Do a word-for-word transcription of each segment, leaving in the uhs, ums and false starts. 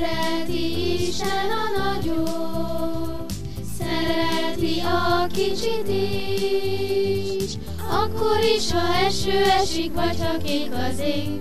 Szereti Isten a nagyot, szereti a kicsit is, akkor is, ha eső esik, vagy ha kék az ég.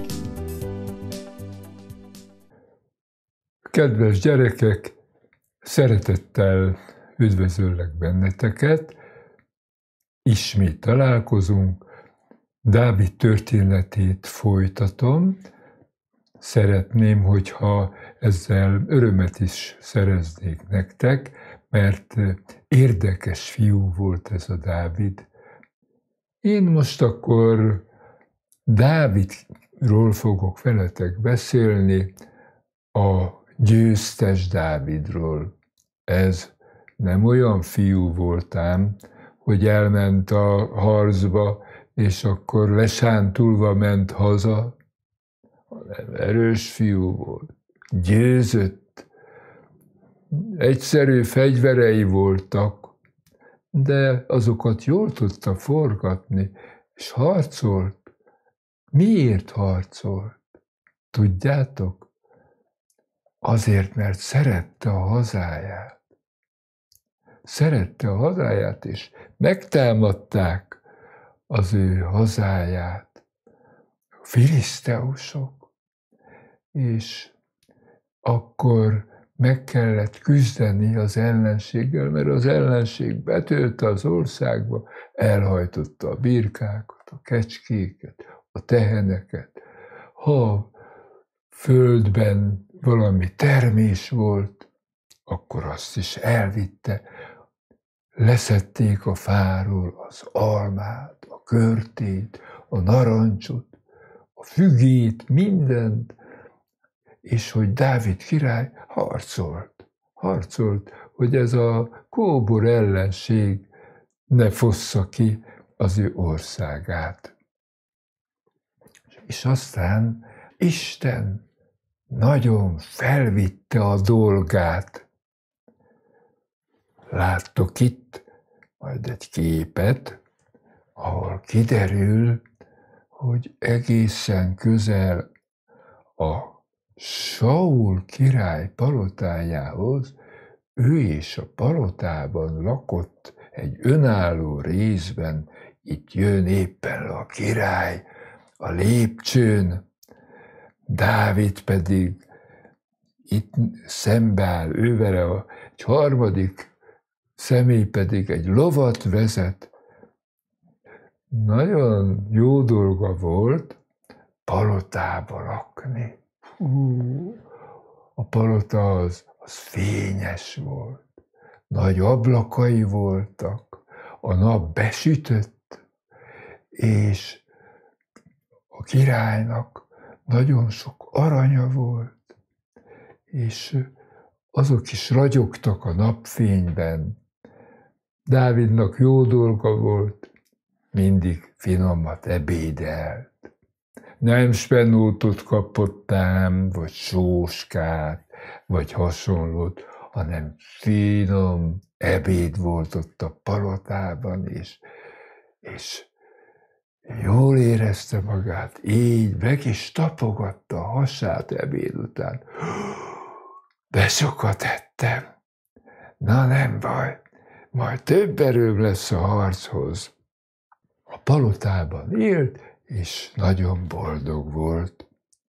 Kedves gyerekek, szeretettel üdvözöllek benneteket. Ismét találkozunk. Dávid történetét folytatom. Szeretném, hogyha ezzel örömet is szereznék nektek, mert érdekes fiú volt ez a Dávid. Én most akkor Dávidról fogok veletek beszélni, a győztes Dávidról. Ez nem olyan fiú voltám, hogy elment a harcba, és akkor lesántulva ment haza, hanem erős fiú volt, győzött, egyszerű fegyverei voltak, de azokat jól tudta forgatni, és harcolt. Miért harcolt? Tudjátok? Azért, mert szerette a hazáját. Szerette a hazáját, és megtámadták az ő hazáját a filiszteusok, és akkor meg kellett küzdeni az ellenséggel, mert az ellenség betölte az országba, elhajtotta a birkákat, a kecskéket, a teheneket. Ha földben valami termés volt, akkor azt is elvitte. Leszedték a fáról az almát, a körtét, a narancsot, a fügét, mindent, és hogy Dávid király harcolt. Harcolt, hogy ez a kóbor ellenség ne fossza ki az ő országát. És aztán Isten nagyon felvitte a dolgát. Láttok itt majd egy képet, ahol kiderül, hogy egészen közel a Saul király palotájához, ő is a palotában lakott egy önálló részben, itt jön éppen a király a lépcsőn, Dávid pedig itt szembeáll ővele, egy harmadik személy pedig egy lovat vezet. Nagyon jó dolga volt palotába lakni. Hú, a palota az, az fényes volt, nagy ablakai voltak, a nap besütött, és a királynak nagyon sok aranya volt, és azok is ragyogtak a napfényben. Dávidnak jó dolga volt, mindig finomat ebédelt. Nem spenótot kapott ám, vagy sóskát, vagy hasonlót, hanem finom ebéd volt ott a palotában, és, és jól érezte magát, így meg is tapogatta a hasát ebéd után. De sokat ettem. Na nem baj, majd több erőm lesz a harchoz. A palotában élt, és nagyon boldog volt.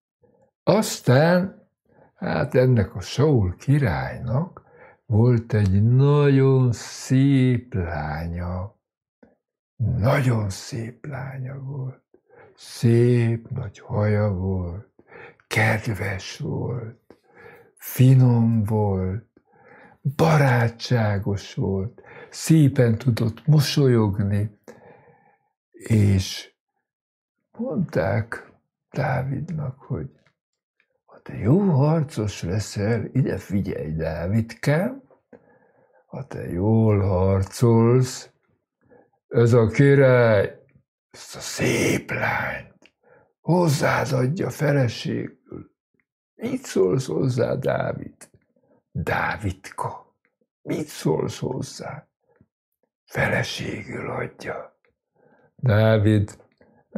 Aztán, hát ennek a Saul királynak volt egy nagyon szép lánya. Nagyon szép lánya volt. Szép nagy haja volt, kedves volt, finom volt, barátságos volt, szépen tudott mosolyogni, és mondták Dávidnak, hogy ha te jó harcos leszel, ide figyelj, Dávidkám, ha te jól harcolsz, ez a király, ezt a szép lányt hozzád adja feleségül. Mit szólsz hozzá, Dávid? Dávidka, mit szólsz hozzá? Feleségül adja. Dávid,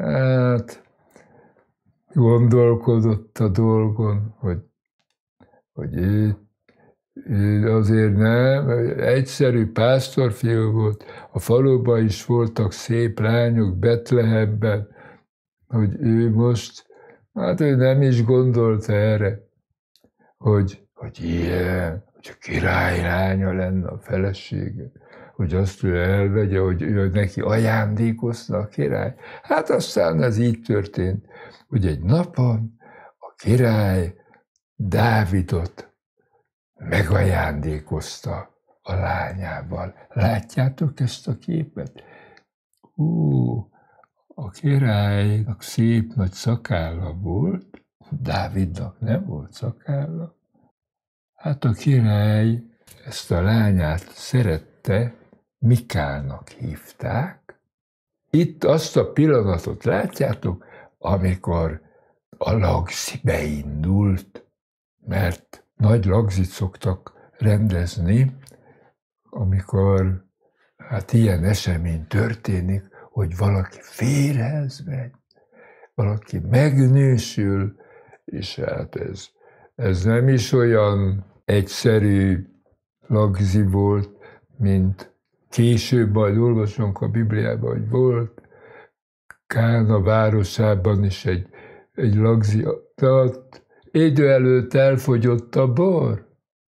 hát gondolkodott a dolgon, hogy hogy ő, ő azért nem, egyszerű pásztorfiú volt, a faluban is voltak szép lányok Betlehemben, hogy ő most, hát ő nem is gondolta erre, hogy, hogy ilyen, hogy a király lánya lenne a felesége, hogy azt ő elvegye, hogy ő neki ajándékozta a király. Hát aztán ez így történt, hogy egy napon a király Dávidot megajándékozta a lányával. Látjátok ezt a képet? Hú, a királynak szép nagy szakálla volt, Dávidnak nem volt szakálla. Hát a király ezt a lányát szerette, Mikálnak hívták. Itt azt a pillanatot látjátok, amikor a lagzi beindult, mert nagy lagzit szoktak rendezni, amikor hát ilyen esemény történik, hogy valaki férjhez megy, valaki megnősül, és hát ez, ez nem is olyan egyszerű lagzi volt, mint később majd olvasunk a Bibliában, hogy volt Kána városában is egy, egy lagzi, tehát idő előtt elfogyott a bor,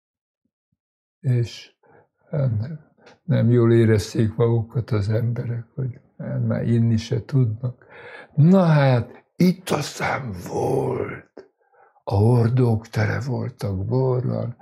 és nem, nem jól érezték magukat az emberek, hogy már inni se tudnak. Na hát, itt aztán volt, a hordók tele voltak borral,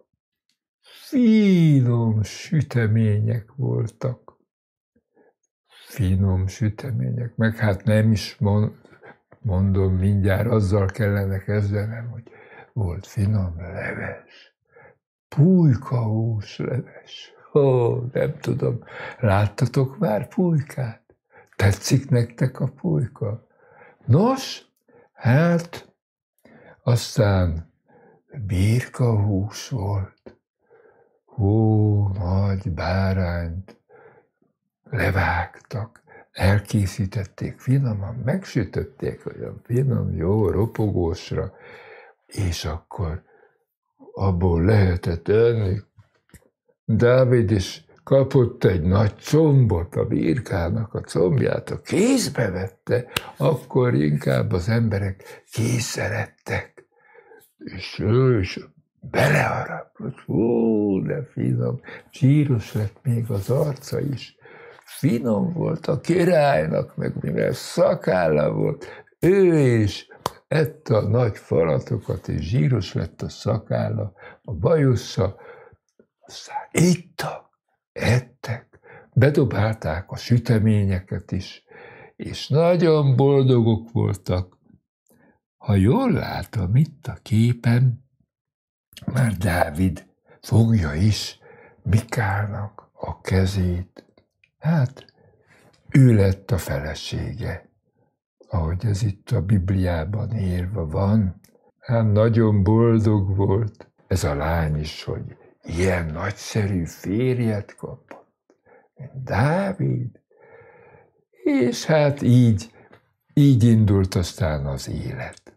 finom sütemények voltak, finom sütemények, meg hát nem is mondom, mindjárt azzal kellene kezdenem, hogy volt finom leves, pulykahús leves. Ó, nem tudom, láttatok már pulykát? Tetszik nektek a pulyka? Nos, hát aztán birkahús volt. Ó, nagy bárányt levágtak, elkészítették finoman, megsütötték olyan finom, jó ropogósra, és akkor abból lehetett enni. Dávid is kapott egy nagy combot, a birkának a combját, a kézbe vette, akkor inkább az emberek készszerettek, és ő is beleharapott, ó, de finom, zsíros lett még az arca is. Finom volt a királynak, meg mivel szakálla volt, ő is ette a nagy falatokat, és zsíros lett a szakálla, a bajusza, aztán ittak, ettek, bedobálták a süteményeket is, és nagyon boldogok voltak. Ha jól látom itt a képen, már Dávid fogja is Mikálnak a kezét. Hát, ő lett a felesége, ahogy ez itt a Bibliában írva van. Hát nagyon boldog volt ez a lány is, hogy ilyen nagyszerű férjet kapott, mint Dávid. És hát így, így indult aztán az élet.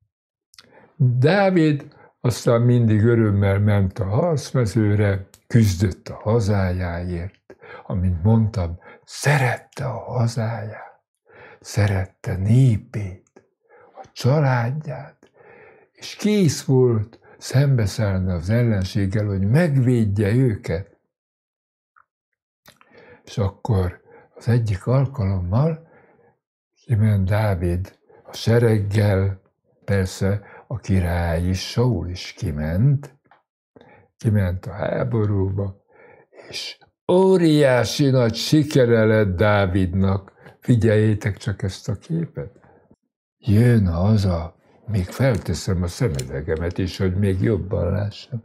Dávid aztán mindig örömmel ment a harcmezőre, küzdött a hazájáért, amint mondtam, szerette a hazáját, szerette népét, a családját, és kész volt szembeszállni az ellenséggel, hogy megvédje őket. És akkor az egyik alkalommal kiment Dávid a sereggel, persze a király is, Saul is kiment, kiment a háborúba, és óriási nagy sikere lett Dávidnak. Figyeljétek csak ezt a képet. Jön haza, még felteszem a szemüvegemet is, hogy még jobban lássam.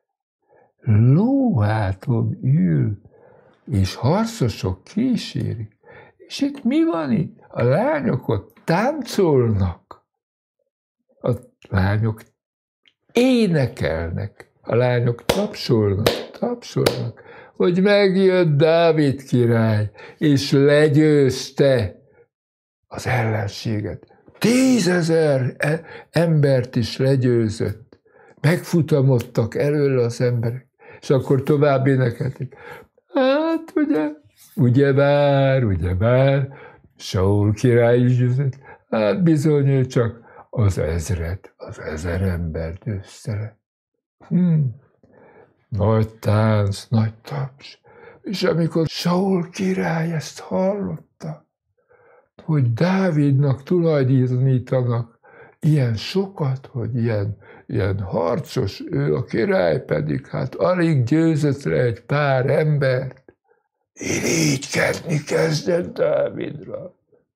Lóháton ül, és harcosok kísérik. És itt mi van itt? A lányok ott táncolnak. A lányok énekelnek. A lányok tapsolnak, tapsolnak, hogy megjött Dávid király, és legyőzte az ellenséget. Tízezer embert is legyőzött. megfutamodtak előle az emberek, és akkor tovább énekelték. Hát ugye, ugyebár, ugyebár, Saul király is győzött, hát bizony ő csak az ezret, az ezer ember győzte le. Hm. Nagy tánc, nagy taps. És amikor Saul király ezt hallotta, hogy Dávidnak tulajdonítanak ilyen sokat, hogy ilyen, ilyen harcos, ő a király pedig hát alig győzött le egy pár embert, irigykedni kezdett Dávidra.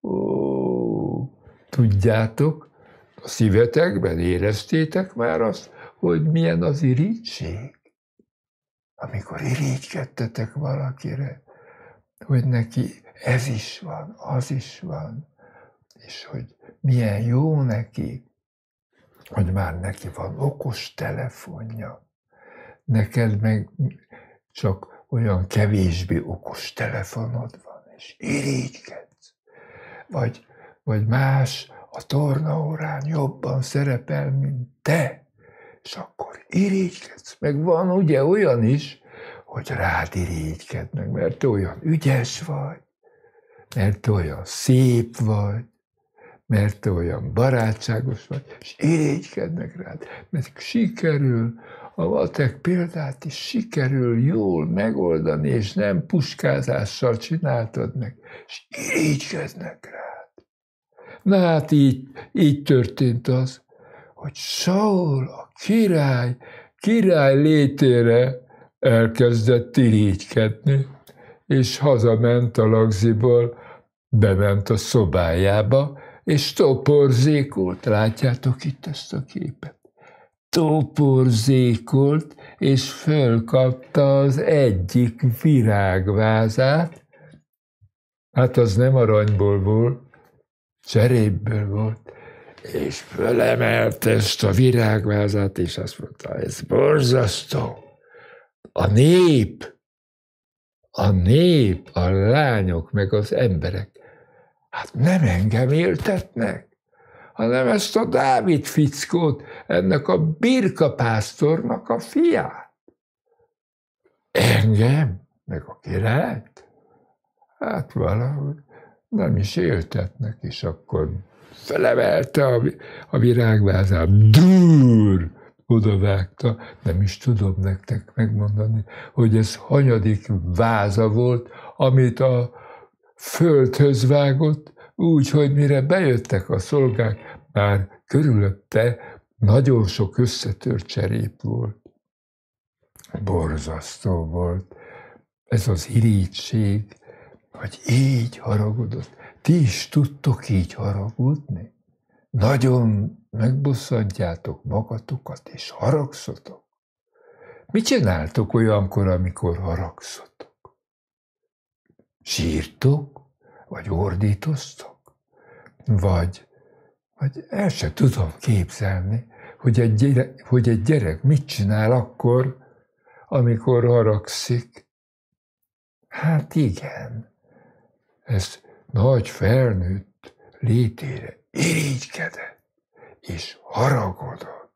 Ó, tudjátok, a szívetekben éreztétek már azt, hogy milyen az irigység? Amikor irigykedtetek valakire, hogy neki ez is van, az is van, és hogy milyen jó neki, hogy már neki van okos telefonja, neked meg csak olyan kevésbé okos telefonod van, és irigykedsz. Vagy, vagy más a tornaórán jobban szerepel, mint te, és akkor irigykedsz. Meg van ugye olyan is, hogy rád irigykednek, mert te olyan ügyes vagy, mert te olyan szép vagy, mert te olyan barátságos vagy, és irigykednek rád, mert sikerül, a matek példát is sikerül jól megoldani, és nem puskázással csináltad meg, és irigykednek rád. Na hát így, így történt az, hogy Saul, a király, király létére elkezdett irigykedni, és hazament a lagziból, bement a szobájába, és toporzékolt. Látjátok itt ezt a képet? Toporzékolt, és fölkapta az egyik virágvázát. Hát az nem aranyból volt, cserépből volt, és fölemelte ezt a virágvázát, és azt mondta, ez borzasztó. A nép, a nép, a lányok, meg az emberek, hát nem engem éltetnek, hanem ezt a Dávid fickót, ennek a birkapásztornak a fiát. Engem, meg a királyt? Hát valahogy nem is éltetnek, és akkor felemelte a, a virágvázát, dur, odavágta, nem is tudom nektek megmondani, hogy ez hanyadik váza volt, amit a földhöz vágott, úgy, hogy mire bejöttek a szolgák, már körülötte nagyon sok összetört cserép volt. Borzasztó volt. Ez az irigység, hogy így haragudott. Ti is tudtok így haragudni? Nagyon megbosszantjátok magatokat, és haragszotok? Mit csináltok olyankor, amikor haragszotok? Sírtok? Vagy ordítoztok? Vagy, vagy el se tudom képzelni, hogy egy, gyerek, hogy egy gyerek mit csinál akkor, amikor haragszik. Hát igen, ez nagy felnőtt létére irigykedett, és haragodott.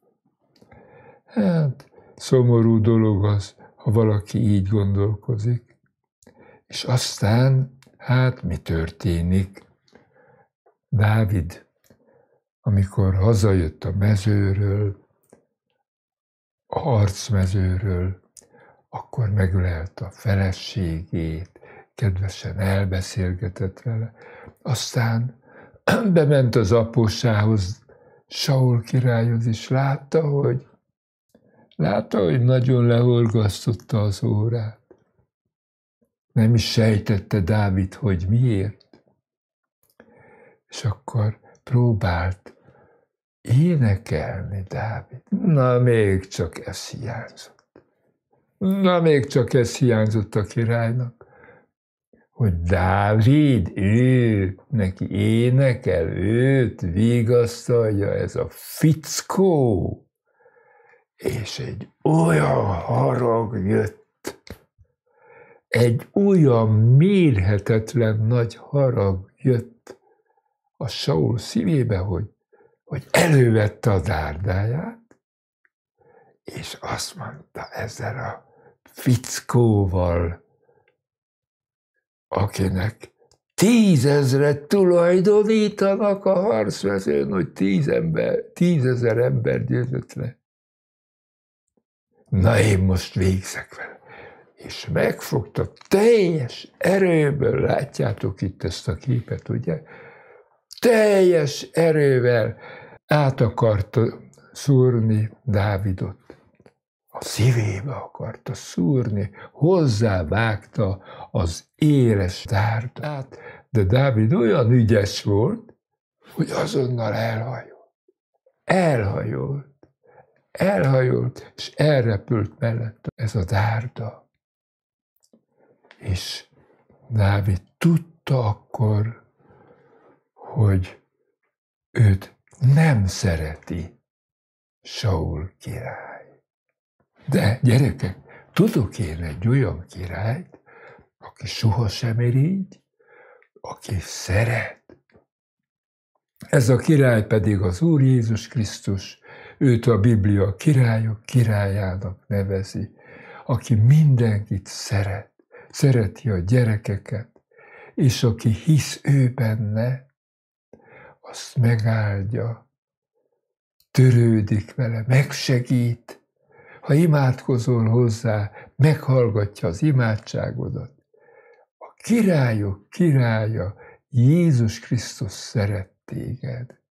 Hát szomorú dolog az, ha valaki így gondolkozik. És aztán, hát mi történik? Dávid, amikor hazajött a mezőről, a harcmezőről, akkor megölelte a feleségét, kedvesen elbeszélgetett vele. Aztán bement az apósához, Saul királyhoz, és látta, hogy, látta, hogy nagyon lehorgasztotta az órát. Nem is sejtette Dávid, hogy miért. És akkor próbált énekelni Dávid. Na, még csak ez hiányzott. Na, még csak ez hiányzott a királynak, hogy Dávid, ő, neki énekel, őt vigasztalja ez a fickó, és egy olyan harag jött, egy olyan mérhetetlen nagy harag jött a Saul szívébe, hogy, hogy elővette a dárdáját, és azt mondta ezzel a fickóval, akinek tízezret tulajdonítanak a harcvezőn, hogy tíz ember, tízezer ember győzött le. Na én most végzek vele. És megfogta teljes erőből, látjátok itt ezt a képet, ugye? Teljes erővel át akarta szúrni Dávidot. A szívébe akarta szúrni, hozzávágta az éles dárdát, de Dávid olyan ügyes volt, hogy azonnal elhajolt. Elhajolt. Elhajolt, és elrepült mellette ez a dárda. És Dávid tudta akkor, hogy őt nem szereti Saul király. De gyerekek, tudok én egy olyan királyt, aki sohasem irigy, aki szeret. Ez a király pedig az Úr Jézus Krisztus, őt a Biblia királyok királyának nevezi, aki mindenkit szeret, szereti a gyerekeket, és aki hisz ő benne, azt megáldja, törődik vele, megsegít. Ha imádkozol hozzá, meghallgatja az imádságodat. A királyok királya, Jézus Krisztus szeret téged.